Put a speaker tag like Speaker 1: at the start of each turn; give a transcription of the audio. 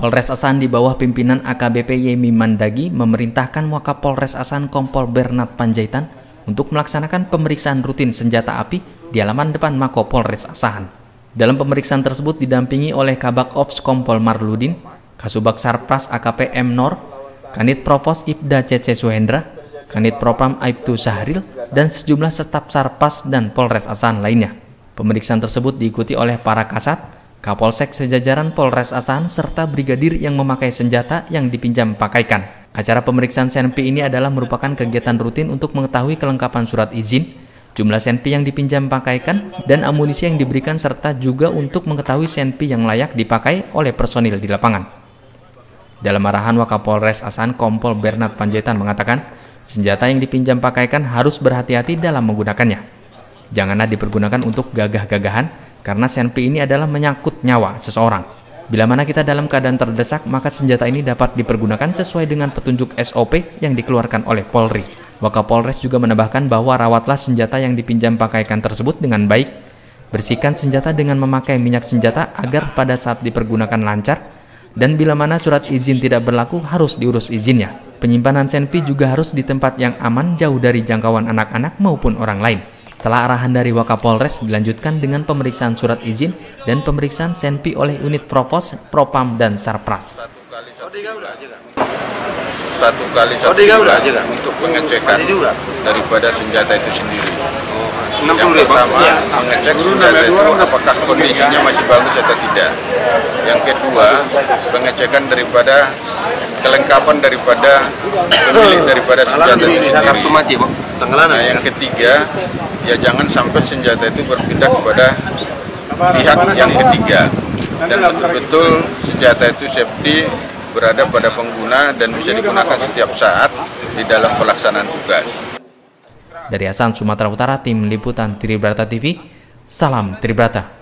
Speaker 1: Polres Asahan di bawah pimpinan AKBP Yemi Mandagi memerintahkan Wakapolres Asahan Kompol Bernard Panjaitan untuk melaksanakan pemeriksaan rutin senjata api di halaman depan Mako Polres Asahan. Dalam pemeriksaan tersebut didampingi oleh Kabak Ops Kompol Marludin, Kasubag Sarpras AKP M. Nor, Kanit Propos Ibda C.C. Suhendra, Kanit Propam Aibtu Sahril, dan sejumlah staf Sarpas dan Polres Asahan lainnya. Pemeriksaan tersebut diikuti oleh para kasat, Kapolsek sejajaran Polres Asahan, serta brigadir yang memakai senjata yang dipinjam pakaikan. Acara pemeriksaan senpi ini adalah merupakan kegiatan rutin untuk mengetahui kelengkapan surat izin, jumlah senpi yang dipinjam pakaikan, dan amunisi yang diberikan, serta juga untuk mengetahui senpi yang layak dipakai oleh personil di lapangan. Dalam arahan Wakapolres Asahan Kompol Bernard Panjaitan mengatakan, senjata yang dipinjam pakaikan harus berhati-hati dalam menggunakannya. Janganlah dipergunakan untuk gagah-gagahan, karena senpi ini adalah menyangkut nyawa seseorang. Bila mana kita dalam keadaan terdesak, maka senjata ini dapat dipergunakan sesuai dengan petunjuk SOP yang dikeluarkan oleh Polri. Wakapolres juga menambahkan bahwa rawatlah senjata yang dipinjam pakaikan tersebut dengan baik. Bersihkan senjata dengan memakai minyak senjata agar pada saat dipergunakan lancar. Dan bila mana surat izin tidak berlaku, harus diurus izinnya. Penyimpanan senpi juga harus di tempat yang aman, jauh dari jangkauan anak-anak maupun orang lain. Setelah arahan dari Wakapolres, dilanjutkan dengan pemeriksaan surat izin dan pemeriksaan senpi oleh unit Propos, Propam, dan Sarpras.
Speaker 2: Satu kali satu bulan untuk pengecekan daripada senjata itu sendiri. Yang pertama, mengecek senjata itu apakah kondisinya masih bagus atau tidak. Yang kedua, pengecekan daripada kelengkapan daripada pemilik daripada senjata itu sendiri. Nah, yang ketiga, ya jangan sampai senjata itu berpindah kepada pihak yang ketiga, dan betul-betul senjata itu safety, berada pada pengguna dan bisa digunakan setiap saat di dalam pelaksanaan tugas.
Speaker 1: Dari Asahan, Sumatera Utara, Tim Liputan Tribrata TV, salam Tribrata.